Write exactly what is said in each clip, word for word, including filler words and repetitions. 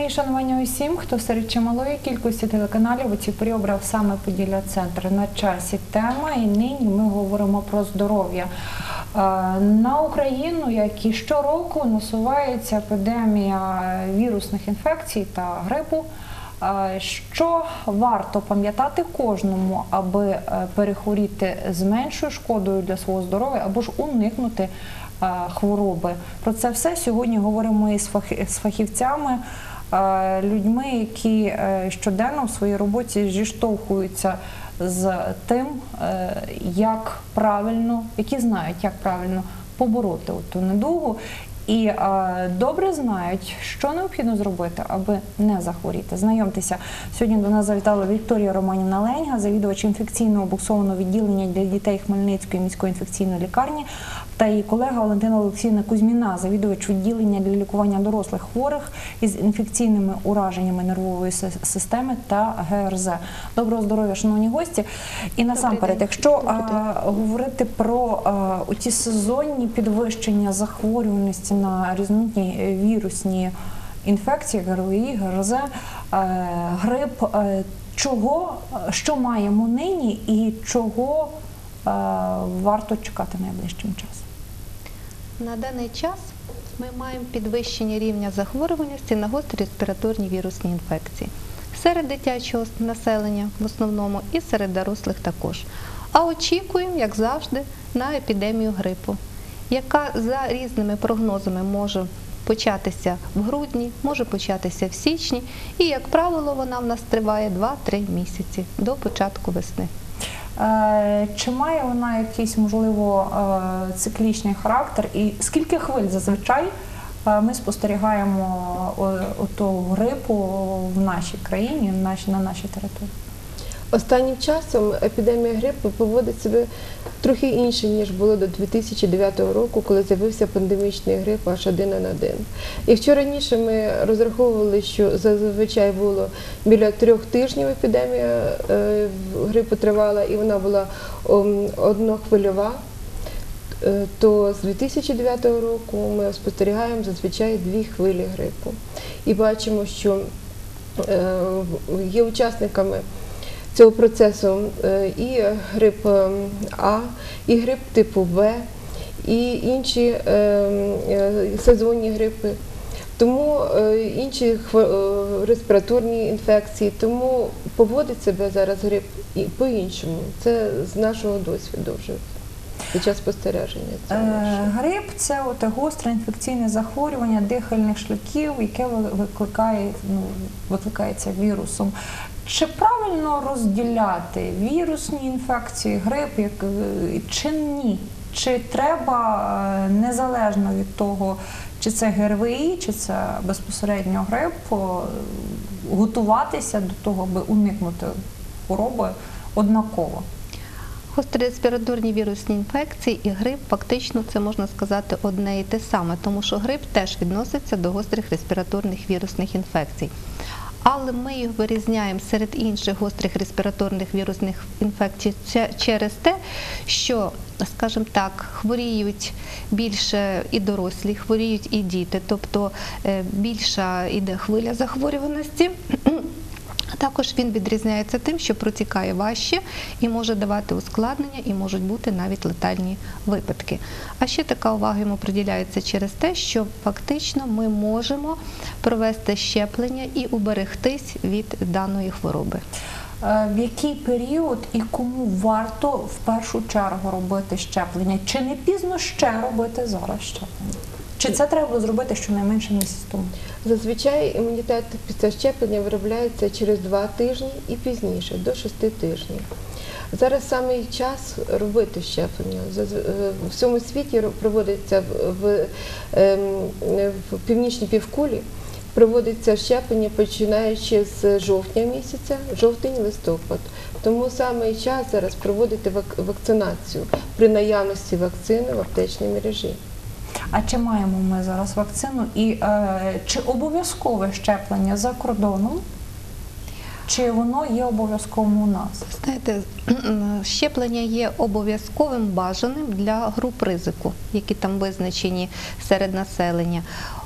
Мої шанування усім, хто серед чималої кількості телеканалів у цій порі обрав саме Поділля-центр. На часі тема, і нині ми говоримо про здоров'я. На Україну, як і щороку, насувається епідемія вірусних інфекцій та грипу. Що варто пам'ятати кожному, аби перехворіти з меншою шкодою для свого здоров'я, або ж уникнути хвороби? Про це все сьогодні говоримо із фахівцями, людьми, які щоденно в своїй роботі зіштовхуються з тим, як правильно, які знають, як правильно побороти ту недугу. І е, добре знають, що необхідно зробити, аби не захворіти. Знайомтеся, сьогодні до нас завітала Вікторія Романівна Леньга, завідувач інфекційного буксованого відділення для дітей Хмельницької міської інфекційної лікарні, та її колега Валентина Олексіївна Кузьміна, завідувач відділення для лікування дорослих хворих із інфекційними ураженнями нервової системи та ге ер зет. Доброго здоров'я, шановні гості. І насамперед, якщо а, говорити про а, ті сезонні підвищення захворюваності на різноманітні вірусні інфекції, ге ер ве і, ге ер зет, а, грип, а, чого, що маємо нині і чого а, варто чекати найближчим часом? На даний час ми маємо підвищення рівня захворюваності на гострі респіраторні вірусні інфекції. Серед дитячого населення в основному і серед дорослих також. А очікуємо, як завжди, на епідемію грипу, яка за різними прогнозами може початися в грудні, може початися в січні і, як правило, вона в нас триває два-три місяці до початку весни. Чи має вона якийсь, можливо, циклічний характер і скільки хвиль зазвичай ми спостерігаємо того грипу в нашій країні, на нашій території? Останнім часом епідемія грипу поводить себе трохи інше, ніж було до дві тисячі дев'ятого року, коли з'явився пандемічний грип аш один ен один. Якщо раніше ми розраховували, що зазвичай було біля трьох тижнів епідемія грипу тривала, і вона була однохвильова, то з дві тисячі дев'ятого року ми спостерігаємо зазвичай дві хвилі грипу. І бачимо, що є учасниками цього процесу і грип А, і грип типу В, і інші сезонні грипи, тому інші респіраторні інфекції, тому поводить себе зараз грип по-іншому. Це з нашого досвіду вже під час спостереження. Грип – це от гостре інфекційне захворювання дихальних шляхів, яке викликає, ну, викликається вірусом. Чи правильно розділяти вірусні інфекції, грип, як, чи ні? Чи треба, незалежно від того, чи це ге ер ве і, чи це безпосередньо грип, готуватися до того, аби уникнути хвороби однаково? Гострі респіраторні вірусні інфекції і грип фактично це, можна сказати, одне і те саме, тому що грип теж відноситься до гострих респіраторних вірусних інфекцій. Але ми їх вирізняємо серед інших гострих респіраторних вірусних інфекцій через те, що, скажімо так, хворіють більше і дорослі, хворіють і діти, тобто більша іде хвиля захворюваності. Також він відрізняється тим, що протікає важче і може давати ускладнення, і можуть бути навіть летальні випадки. А ще така увага йому приділяється через те, що фактично ми можемо провести щеплення і уберегтись від даної хвороби. В який період і кому варто в першу чергу робити щеплення? Чи не пізно ще робити зараз щеплення? Чи це треба було зробити щонайменше місяць тому? Зазвичай імунітет після щеплення виробляється через два тижні і пізніше, до шести тижнів. Зараз саме час робити щеплення. В всьому світі проводиться в, в північній півкулі, проводиться щеплення починаючи з жовтня місяця, жовтень-листопад. Тому саме час зараз проводити вакцинацію при наявності вакцини в аптечній мережі. А чи маємо ми зараз вакцину? І е, чи обов'язкове щеплення за кордоном? Чи воно є обов'язковим у нас? Знаєте, щеплення є обов'язковим, бажаним для груп ризику, які там визначені серед населення.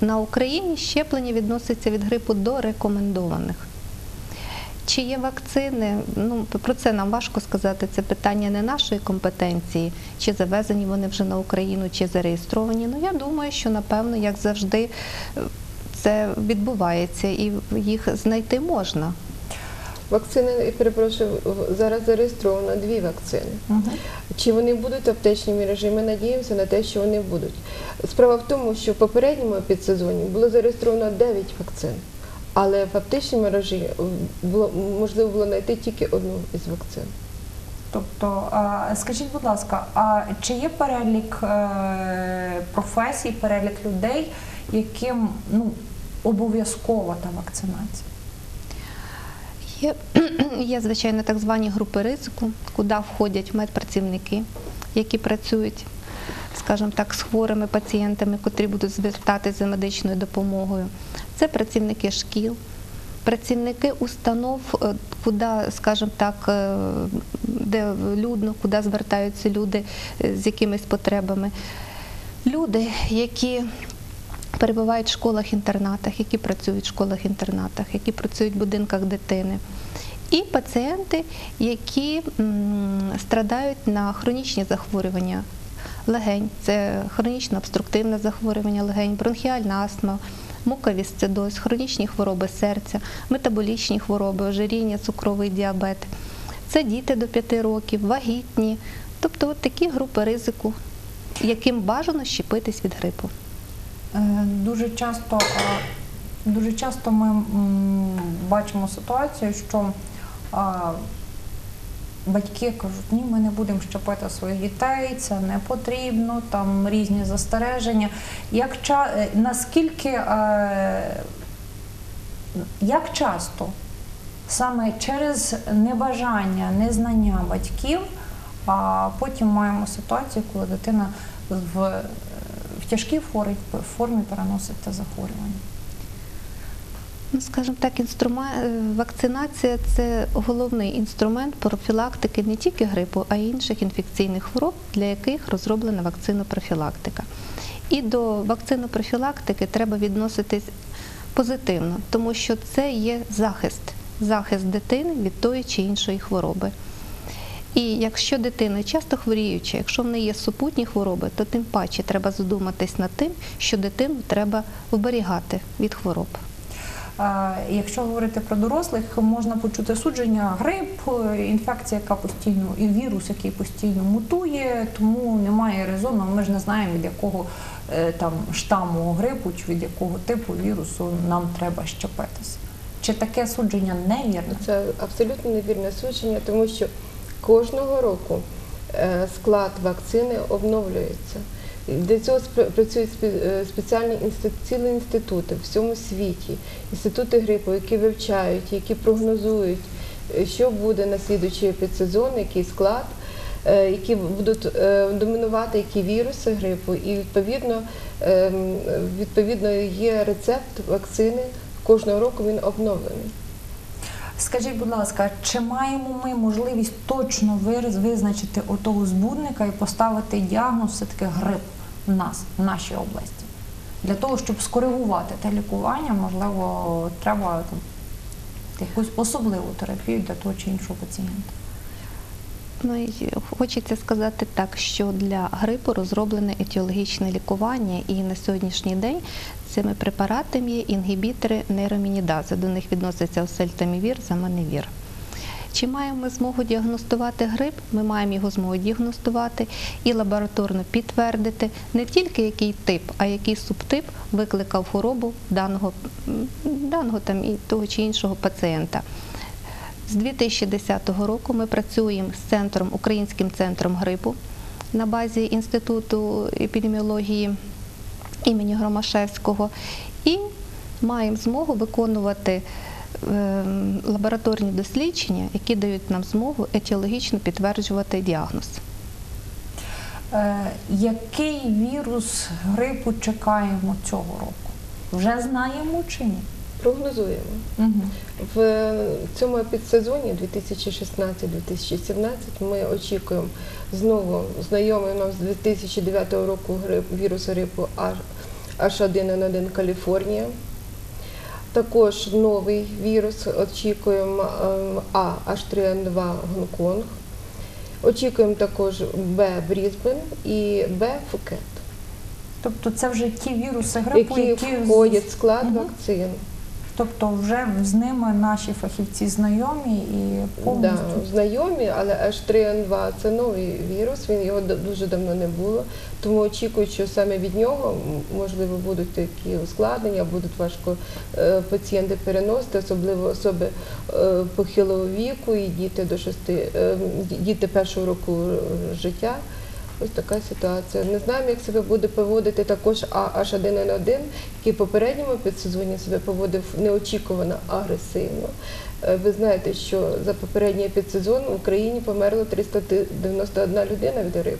на Україні щеплення відноситься від грипу до рекомендованих. Чи є вакцини? Ну, про це нам важко сказати. Це питання не нашої компетенції, чи завезені вони вже на Україну, чи зареєстровані. Ну, я думаю, що, напевно, як завжди, це відбувається і їх знайти можна. Вакцини, я перепрошую, зараз зареєстровано дві вакцини. Угу. Чи вони будуть в аптечній мережі? Ми надіємося на те, що вони будуть. Справа в тому, що в попередньому підсезоні було зареєстровано дев'ять вакцин, але в аптечній мережі було, можливо було знайти тільки одну із вакцин. Тобто, а, скажіть, будь ласка, а чи є перелік е, професій, перелік людей, яким ну, обов'язкова та вакцинація? Є, є, звичайно, так звані групи ризику, куди входять медпрацівники, які працюють, скажімо так, з хворими пацієнтами, котрі будуть звертатися за медичною допомогою. Це працівники шкіл, працівники установ, куди, скажімо так, де людно, куди звертаються люди з якимись потребами. Люди, які перебувають в школах-інтернатах, які працюють в школах-інтернатах, які працюють в будинках дитини. І пацієнти, які м, страдають на хронічні захворювання легень, це хронічно обструктивне захворювання легень, бронхіальна астма, муковісцидоз, хронічні хвороби серця, метаболічні хвороби, ожиріння, цукровий діабет. Це діти до п'яти років, вагітні. Тобто от такі групи ризику, яким бажано щепитись від грипу. Дуже часто, дуже часто ми бачимо ситуацію, що батьки кажуть, ні, ми не будемо щепити своїх дітей, це не потрібно, там різні застереження. Як, наскільки, як часто саме через небажання, незнання батьків, а потім маємо ситуацію, коли дитина в в тяжкій формі переносить те захворювання? Ну, скажімо так, інструмент, вакцинація – це головний інструмент профілактики не тільки грипу, а й інших інфекційних хвороб, для яких розроблена вакцинопрофілактика. І до вакцинопрофілактики треба відноситись позитивно, тому що це є захист, захист дитини від тої чи іншої хвороби. І якщо дитина часто хворіюча, якщо в неї є супутні хвороби, то тим паче треба задуматись над тим, що дитину треба вберігати від хвороб. Якщо говорити про дорослих, можна почути судження: грип, інфекція, яка постійно, і вірус, який постійно мутує, тому немає резону, ми ж не знаємо, від якого там штаму грипу чи від якого типу вірусу нам треба щепитися. Чи таке судження невірне? Це абсолютно невірне судження, тому що кожного року склад вакцини обновлюється. Для цього працюють спеціальні цілі інститути в всьому світі, інститути грипу, які вивчають, які прогнозують, що буде на слідуючий підсезон, який склад, які будуть домінувати, які віруси грипу, і відповідно, відповідно є рецепт вакцини, кожного року він обновлений. Скажіть, будь ласка, чи маємо ми можливість точно визначити отого збудника і поставити діагноз все-таки грип в нас, в нашій області? Для того, щоб скоригувати те лікування, можливо, треба там, якусь особливу терапію для того чи іншого пацієнта? Ну, і хочеться сказати так, що для грипу розроблене етіологічне лікування, і на сьогоднішній день цими препаратами є інгібітори нейромінідази. До них відносяться осельтамівір, заманевір. Чи маємо ми змогу діагностувати грип? Ми маємо його змогу діагностувати і лабораторно підтвердити не тільки який тип, а який субтип викликав хворобу даного, даного там, і того чи іншого пацієнта. З дві тисячі десятого року ми працюємо з центром, Українським центром грипу на базі Інституту епідеміології імені Громашевського і маємо змогу виконувати е, лабораторні дослідження, які дають нам змогу етіологічно підтверджувати діагноз. Е, який вірус грипу чекаємо цього року? Вже знаємо чи ні? Прогнозуємо. Угу. В цьому підсезоні дві тисячі шістнадцятий - дві тисячі сімнадцятий ми очікуємо знову знайомий нам з дві тисячі дев'ятого року грип, вірус грипу ейч один ен один Каліфорнія. Також новий вірус очікуємо А ейч три ен два Гонконг. Очікуємо також Б Брізбен і Б Фукет, Тобто це вже ті віруси грипу, які які входять в склад Мгм. вакцин. Тобто вже з ними наші фахівці знайомі і повністю. Да, знайомі, але ейч три ен два – це новий вірус, він його д- дуже давно не було, тому очікують, що саме від нього, м, можливо, будуть такі ускладнення, будуть важко е, пацієнти переносити, особливо особи е, похилого віку і діти до шести, е, ді- діти першого року е, життя. Ось така ситуація. Не знаємо, як себе буде поводити також А ейч один ен один, який в попередньому підсезоні себе поводив неочікувано агресивно. Е, Ви знаєте, що за попередній підсезон в Україні померло триста дев'яносто одна людина від грипу.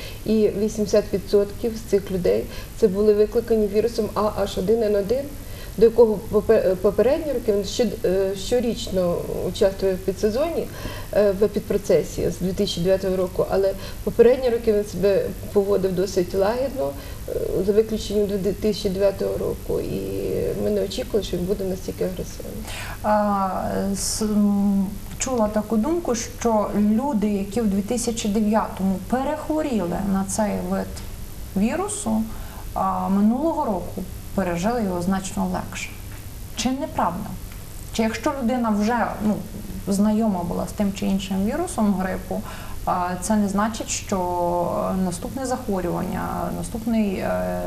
І вісімдесят відсотків з цих людей це були викликані вірусом А ейч один ен один, до якого попе- попередні роки він щод- е, щорічно участвує в підсезоні, е, в епідпроцесі з дві тисячі дев'ятого року, але попередні роки він себе поводив досить лагідно, е, за виключенням дві тисячі дев'ятого року, і ми не очікували, що він буде настільки агресивним. А, с- м, чула таку думку, що люди, які в дві тисячі дев'ятому перехворіли на цей вид вірусу, а, минулого року пережили його значно легше. Чи неправда? Чи якщо людина вже ну, знайома була з тим чи іншим вірусом грипу, а, це не значить, що наступне захворювання, наступний е,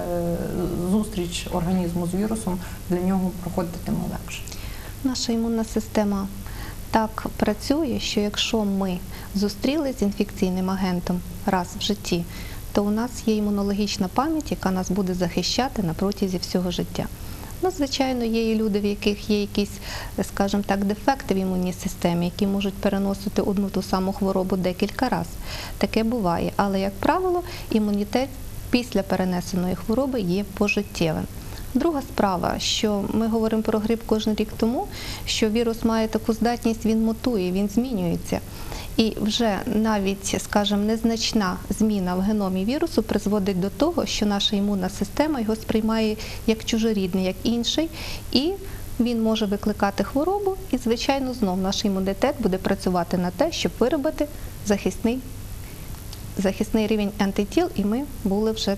зустріч організму з вірусом для нього проходитиме легше? Наша імунна система так працює, що якщо ми зустрілися з інфекційним агентом раз в житті, то у нас є імунологічна пам'ять, яка нас буде захищати на протязі всього життя. Ну, звичайно, є і люди, в яких є якісь, скажімо так, дефекти в імунній системі, які можуть переносити одну ту саму хворобу декілька разів. Таке буває. Але, як правило, імунітет після перенесеної хвороби є пожиттєвим. Друга справа, що ми говоримо про грип кожен рік тому, що вірус має таку здатність, він мутує, він змінюється. І вже навіть, скажімо, незначна зміна в геномі вірусу призводить до того, що наша імунна система його сприймає як чужорідний, як інший, і він може викликати хворобу, і, звичайно, знов наш імунітет буде працювати на те, щоб виробити захисний, захисний рівень антитіл, і ми були вже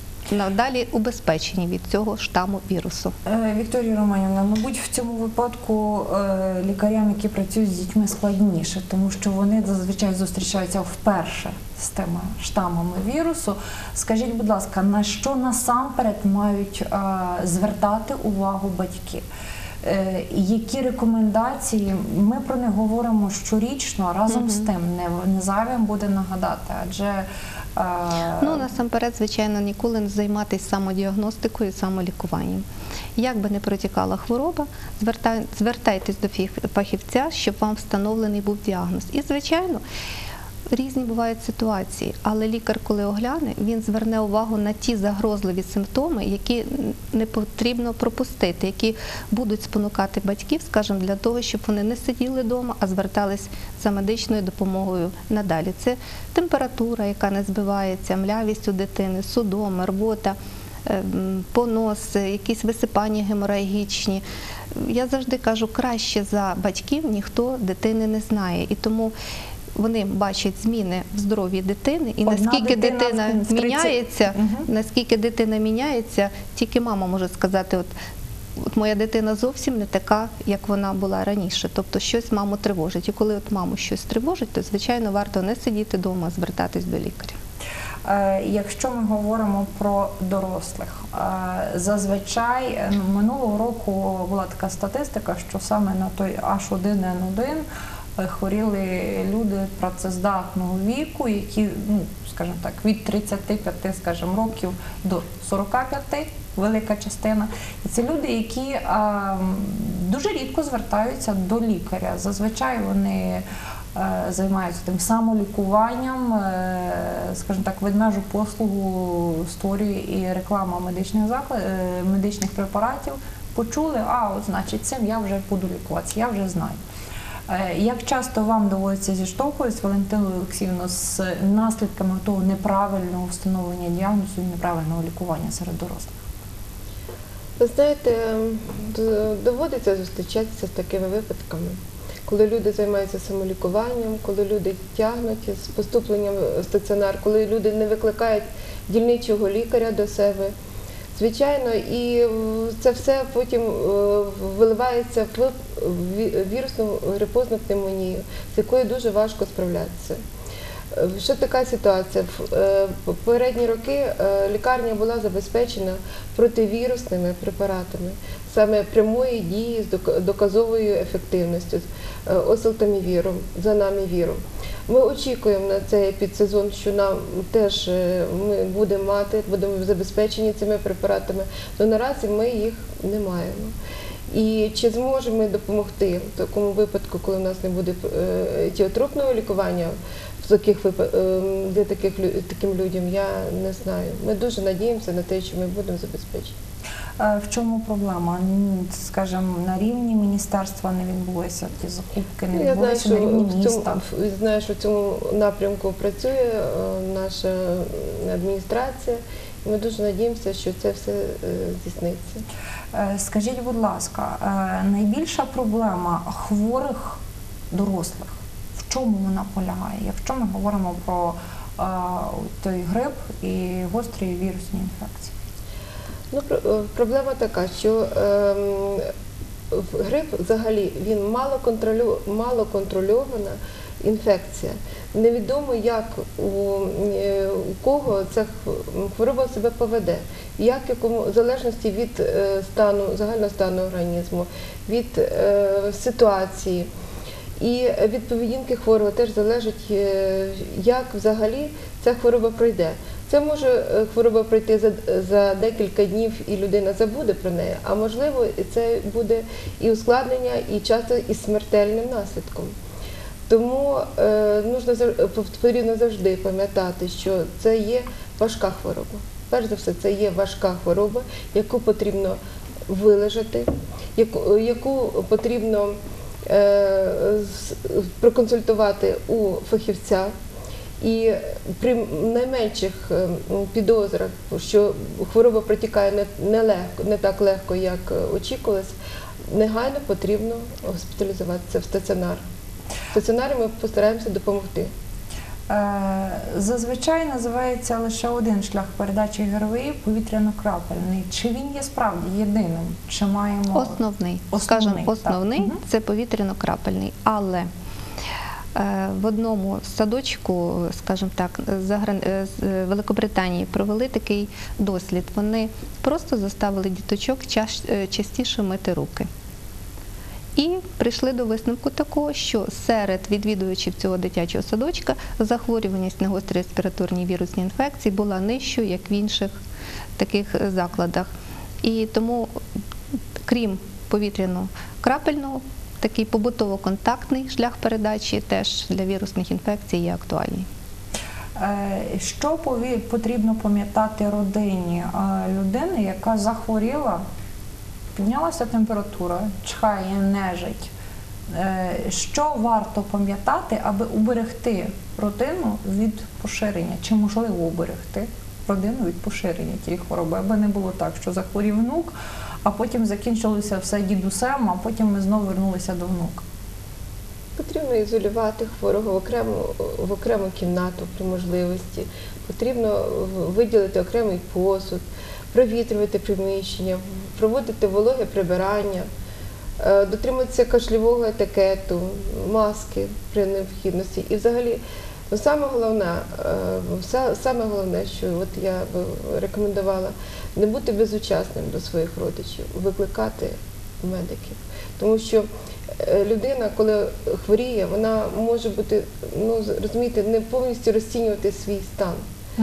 надалі убезпечені від цього штаму вірусу. Е, Вікторія Романівна, мабуть, в цьому випадку е, лікарям, які працюють з дітьми, складніше, тому що вони зазвичай зустрічаються вперше з тими штамами вірусу. Скажіть, будь ласка, на що насамперед мають е, звертати увагу батьки? Е, Які рекомендації? Ми про них говоримо щорічно, разом Мгм. з тим не, не зайвим буде нагадати, адже е, Ну, насамперед, звичайно, ніколи не займатися самодіагностикою, самолікуванням. Як би не протікала хвороба, звертай- звертайтесь до фіх- фахівця, щоб вам встановлений був діагноз. І, звичайно, різні бувають ситуації, але лікар, коли огляне, він зверне увагу на ті загрозливі симптоми, які не потрібно пропустити, які будуть спонукати батьків, скажімо, для того, щоб вони не сиділи вдома, а звертались за медичною допомогою надалі. Це температура, яка не збивається, млявість у дитини, судоми, рвота, ем, понос, якісь висипання геморагічні. Я завжди кажу, краще за батьків ніхто дитини не знає. І тому вони бачать зміни в здоров'ї дитини, і Одна наскільки дитина дитина в тридцять міняється, Мгм. наскільки дитина міняється, тільки мама може сказати, от, от моя дитина зовсім не така, як вона була раніше. Тобто щось маму тривожить. І коли от маму щось тривожить, то, звичайно, варто не сидіти вдома, а звертатись до лікаря. Е, Якщо ми говоримо про дорослих, е, зазвичай ну, минулого року була така статистика, що саме на той аш один ен один е, хворіли люди працездатного віку, які, ну, скажімо так, від тридцяти п'яти, скажімо, років до сорока п'яти, велика частина. І це люди, які е, дуже рідко звертаються до лікаря. Зазвичай вони е, займаються тим самолікуванням, е, скажімо так, ведмежу послугу створює і реклама медичних заклад, е, медичних препаратів. Почули, а от значить цим я вже буду лікуватися, я вже знаю. Е, Як часто вам доводиться зіштовхуватися, Валентина Олексіївна, з наслідками того неправильного встановлення діагнозу і неправильного лікування серед дорослих? Ви знаєте, д- доводиться зустрічатися з такими випадками, коли люди займаються самолікуванням, коли люди тягнуть з поступленням в стаціонар, коли люди не викликають дільничого лікаря до себе. Звичайно, і це все потім е, виливається в ві- вірусну грипозну пневмонію, з якою дуже важко справлятися. Е, Що така ситуація? В е, попередні роки е, лікарня була забезпечена противірусними препаратами, саме прямої дії з док- доказовою ефективністю, е, оселтамівіром, занамівіром. Ми очікуємо на цей підсезон, що нам теж е, ми будемо мати, будемо забезпечені цими препаратами, але наразі ми їх не маємо. І чи зможемо ми допомогти в такому випадку, коли в нас не буде е, тіотропного лікування в таких випа- е, для таких лю- таким людям, я не знаю. Ми дуже надіємося на те, що ми будемо забезпечені. Е, В чому проблема? М, Скажімо, на рівні міністерства не відбулися ті закупки, не Ну, Я знаю, відбулися що на рівні в цьому, міста. в- знаю, що в цьому напрямку працює е, наша адміністрація. І ми дуже надіємося, що це все е, здійсниться. Е, Скажіть, будь ласка, е, найбільша проблема хворих дорослих, в чому вона полягає? Якщо ми говоримо про е, той грип і гострі вірусні інфекції? Ну, про- е, проблема така, що ем, в- грип взагалі він мало контролю, мало контрольована інфекція. Невідомо, як у, е, у кого ця х- хвороба себе поведе, як якому в залежності від е, стану, загального стану організму, від е, ситуації. І від поведінки хворого теж залежить, е, як взагалі ця хвороба пройде. Це може е, хвороба пройти за, за декілька днів і людина забуде про неї, а можливо це буде і ускладнення, і часто і смертельним наслідком. Тому е, нужно, зав- потрібно завжди пам'ятати, що це є важка хвороба. Перш за все, це є важка хвороба, яку потрібно вилежати, яку, яку потрібно е, з- проконсультувати у фахівця. І при найменших е, підозрах, що хвороба протікає не, не, легко, не так легко, як е, очікувалось, негайно потрібно госпіталізуватися в стаціонар. В стаціонарі ми постараємося допомогти. Е, Зазвичай називається лише один шлях передачі ГРВІ – повітряно-крапельний. Чи він є справді єдиним? Чи маємо Основний, Основний, скажімо, так. основний Мгм. це повітряно-крапельний, але е, в одному садочку, скажімо так, за гран- е, з е, Великобританії провели такий дослід. Вони просто заставили діточок чаш- е, частіше мити руки. І прийшли до висновку такого, що серед відвідувачів цього дитячого садочка захворюваність на гострі респіраторні вірусні інфекції була нижчою, як в інших таких е, закладах. І тому, крім повітряно-крапельного, такий побутово-контактний шлях передачі теж для вірусних інфекцій є актуальний. Е, Що пові- потрібно пам'ятати родині е, людини, яка захворіла, піднялася температура, чхає, нежить? Е, Що варто пам'ятати, аби уберегти родину від поширення? Чи можливо уберегти родину від поширення тієї хвороби? Аби не було так, що захворів внук, а потім закінчилося все дідусем, а потім ми знову вернулися до внука. Потрібно ізолювати хворого в окрему, в окрему кімнату при можливості. Потрібно виділити окремий посуд, провітрювати приміщення, проводити вологе прибирання, е, дотримуватися кашльового етикету, маски при необхідності. І взагалі, ну, саме головне, е, са- саме головне, що от я би рекомендувала, не бути безучасним до своїх родичів, викликати медиків. Тому що е, людина, коли хворіє, вона може бути, ну, розумієте, не повністю розцінювати свій стан.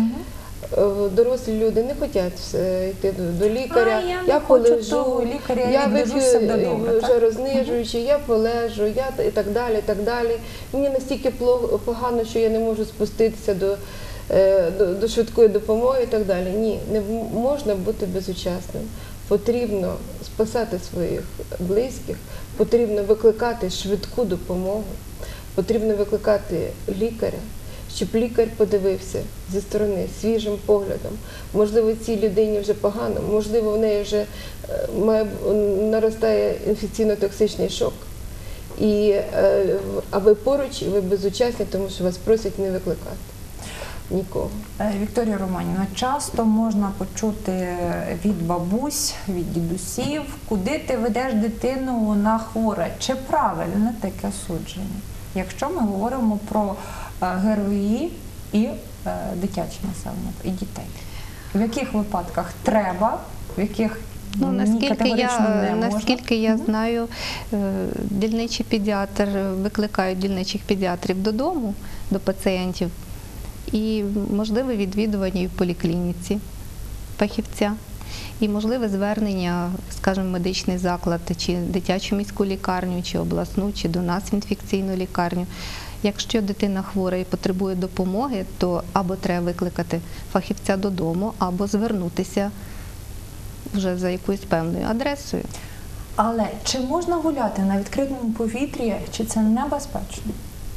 Е, Дорослі люди не хочуть е, йти до, до лікаря. А, я не хочу полежу, того лікаря, я я відлежусь, вип'ю все буде добре, вже так? рознижуючи, я полежу, я та- і так далі, і так далі. Мені настільки пло- погано, що я не можу спуститися до, е, до, до швидкої допомоги і так далі. Ні, не м- можна бути безучасним. Потрібно спасати своїх близьких, потрібно викликати швидку допомогу, потрібно викликати лікаря, щоб лікар подивився зі сторони свіжим поглядом. Можливо, цій людині вже погано, можливо, в неї вже е, має, наростає інфекційно-токсичний шок. І, е, а ви поруч, і ви безучасні, тому що вас просять не викликати нікого. Е, Вікторія Романівна, часто можна почути від бабусь, від дідусів, куди ти ведеш дитину, вона хвора. Чи правильне таке судження? Якщо ми говоримо про е, ГРВІ і е, дитяче населення, і дітей. В яких випадках треба, в яких Ну, ні, наскільки категорично я, не можна? наскільки я знаю, е, дільничий педіатр, викликають дільничих педіатрів додому, до пацієнтів, і можливе відвідування і в поліклініці фахівця, і можливе звернення, скажімо, в медичний заклад, чи дитячу міську лікарню, чи обласну, чи до нас в інфекційну лікарню. Якщо дитина хвора і потребує допомоги, то або треба викликати фахівця додому, або звернутися вже за якоюсь певною адресою. Але чи можна гуляти на відкритому повітрі, чи це небезпечно?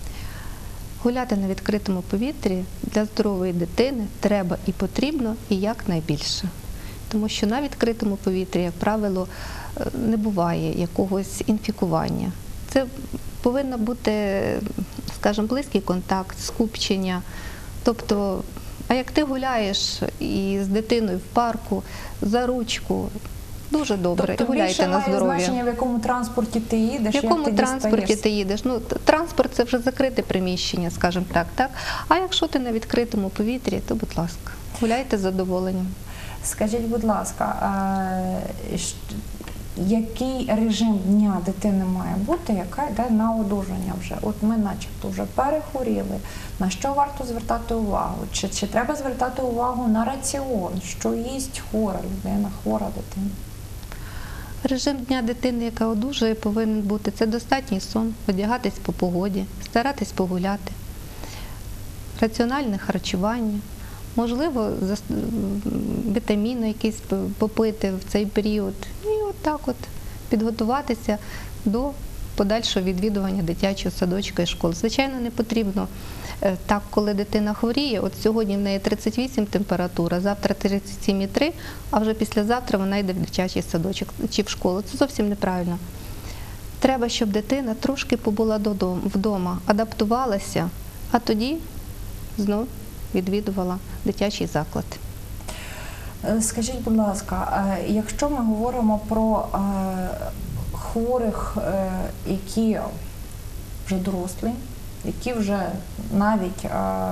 Гуляти на відкритому повітрі для здорової дитини треба і потрібно, і якнайбільше. Тому що на відкритому повітрі, як правило, не буває якогось інфікування. Це повинен бути, скажімо, близький контакт, скупчення. Тобто, а як ти гуляєш із дитиною в парку, за ручку, дуже добре, Тобто гуляйте більше на має здоров'я. значення, в якому транспорті ти їдеш, В якому як ти транспорті дістаєшся? ти їдеш? Ну, т- транспорт – це вже закрите приміщення, скажімо так, так. А якщо ти на відкритому повітрі, то, будь ласка, гуляйте з задоволенням. Скажіть, будь ласка, а, щ- який режим дня дитини має бути, яка йде на одужання вже? От ми начебто вже перехворіли. На що варто звертати увагу? Чи, чи треба звертати увагу на раціон? Що їсть хвора людина, хвора дитина? Режим дня дитини, яка одужує, повинен бути – це достатній сон, одягатись по погоді, старатись погуляти, раціональне харчування, можливо, зас- м, вітаміни якісь п- попити в цей період. І от так от підготуватися до подальшого відвідування дитячого садочка і школ. Звичайно, не потрібно е, так, коли дитина хворіє. От сьогодні в неї тридцять вісім температура, завтра тридцять сім і три, а вже післязавтра вона йде в дитячий садочок чи в школу. Це зовсім неправильно. Треба, щоб дитина трошки побула додому, вдома, адаптувалася, а тоді знов відвідувала дитячий заклад. Е, Скажіть, будь ласка, е, якщо ми говоримо про е, хворих, е, які вже дорослі, які вже навіть е,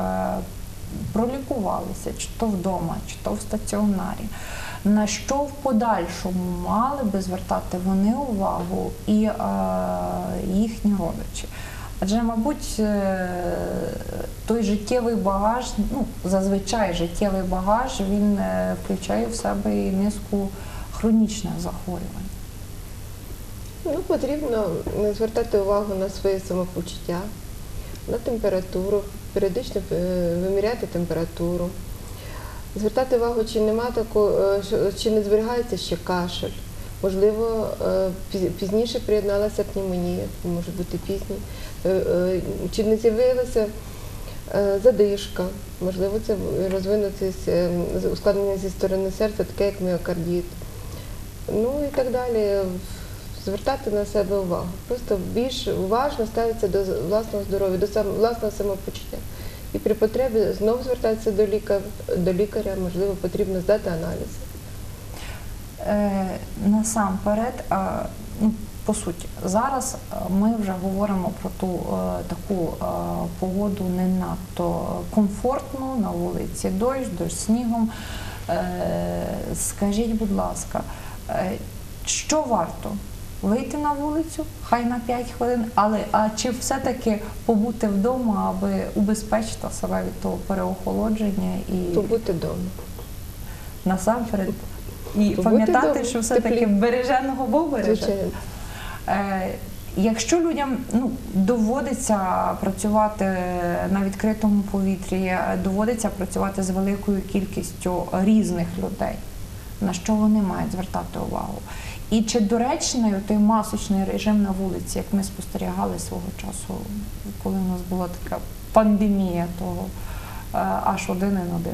пролікувалися, чи то вдома, чи то в стаціонарі, на що в подальшому мали би звертати вони увагу і е, їхні родичі? Адже, мабуть, е, той життєвий багаж, ну, зазвичай життєвий багаж, він е, включає в себе і низку хронічних захворювань. Ну, потрібно звертати увагу на своє самопочуття, на температуру, періодично е, виміряти температуру, звертати увагу, чи нема такого, е, що- чи не зберігається ще кашель. Можливо, е, піз- пізніше приєдналася пневмонія, може бути пізній. Е, е, Чи не з'явилася е, задишка, можливо, це розвинутись е, ускладнення зі сторони серця, таке як міокардит. Ну і так далі. Звертати на себе увагу. Просто більш уважно ставитися до власного здоров'я, до сам- власного самопочуття. І при потребі знову звертатися до лікаря, до лікаря, можливо, потрібно здати аналізи. Е, Насамперед, е, ну, по суті, зараз е, ми вже говоримо про ту е, таку е, погоду не надто комфортну, на вулиці дощ, дощ снігом. Е, Скажіть, будь ласка, е, що варто? Вийти на вулицю, хай на п'ять хвилин, але а чи все-таки побути вдома, аби убезпечити себе від того переохолодження і Побути вдома. насамперед і Побути пам'ятати, вдома, що все-таки теплі. береженого Бог береже. Звичайно. Е, Якщо людям ну, доводиться працювати на відкритому повітрі, доводиться працювати з великою кількістю різних людей, на що вони мають звертати увагу. І чи доречний той масочний режим на вулиці, як ми спостерігали свого часу, коли у нас була така пандемія того аж один на один?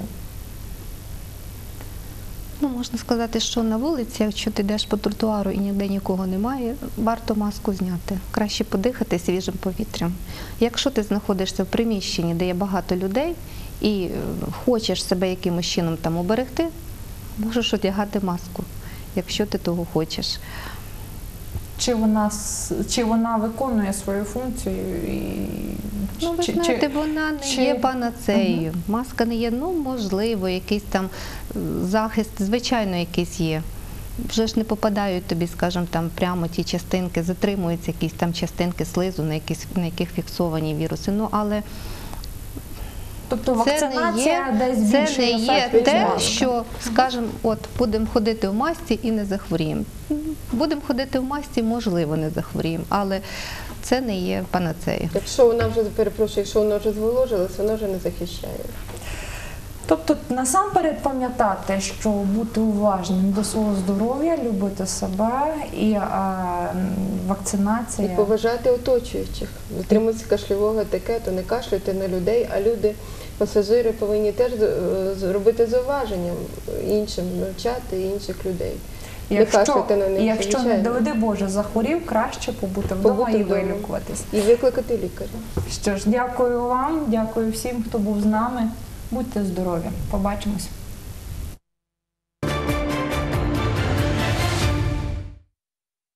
Ну, можна сказати, що на вулиці, якщо ти йдеш по тротуару і ніде нікого немає, варто маску зняти. Краще подихати свіжим повітрям. Якщо ти знаходишся в приміщенні, де є багато людей, і хочеш себе якимось чином там уберегти, можеш одягати маску, якщо ти того хочеш. Чи вона, чи вона виконує свою функцію? І... Ну, ви чи, знаєте, чи, вона не чи... є панацеєю. Угу. Маска не є, ну, можливо, якийсь там захист, звичайно, якийсь є. Вже ж не попадають тобі, скажімо, там прямо ті частинки, затримуються якісь там частинки слизу, на, якісь, на яких фіксовані віруси. Ну, але тобто вакцинація це не є, десь це більший не є ефект те, маски. що, скажімо, от будемо ходити в масці і не захворіємо. Будемо ходити в масці, можливо, не захворіємо, але це не є панацея. Якщо вона вже, перепрошую, якщо вона вже зволожилась, вона вже не захищає. Тобто насамперед пам'ятати, що бути уважним до свого здоров'я, любити себе і а, вакцинація. І поважати оточуючих, дотримуватися кашльового етикету, не кашляти на людей, а люди, пасажири повинні теж зробити зауваження іншим, навчати інших людей. Якщо, не кашляти на них, якщо не звичайно. доведи Боже, захворів, краще побути вдома Побути і вдома. вилікуватись. І викликати лікаря. Що ж, дякую вам, дякую всім, хто був з нами. Будьте здорові. Побачимось.